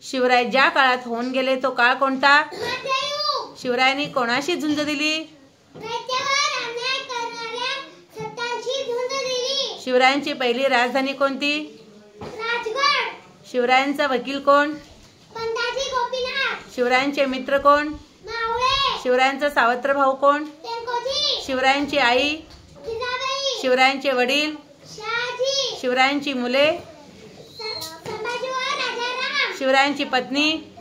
शिवराय ज्या काळात होऊन गेले तो काळ कोणता? शिवरायांनी कोणाशी झुंज दिली? शिवरायांची पहिली राजधानी कोणती? शिवरायांचा वकील कोण? शिवरायांचे मित्र कोण? शिवरायांचा सावत्र भाऊ कोण? शिवरायांची आई? शिवरायांचे वडील? शिवरायांची मुले? शिवरायांची पत्नी?